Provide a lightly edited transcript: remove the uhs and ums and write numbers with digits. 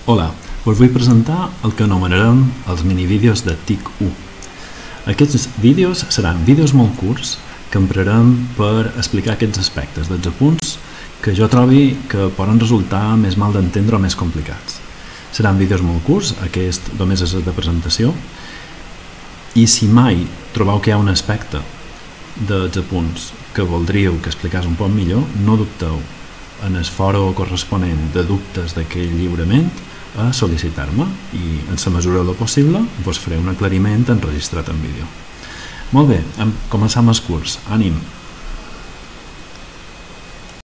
Hola, us vull presentar el que anomenarem els minivídeos de TIC1. Aquests vídeos seran vídeos molt curts que emprarem per explicar aquests aspectes dels apunts que jo trobi que poden resultar més mal d'entendre o més complicats. Seran vídeos molt curts, aquest només és el de presentació, i si mai trobeu que hi ha un aspecte dels apunts que voldríeu que expliqués un poc millor, no dubteu en el foro corresponent de dubtes d'aquell lliurament a sol·licitar-me i en la mesura del possible vos faré un aclariment enregistrat en vídeo. Molt bé, començam el curs. Ànim!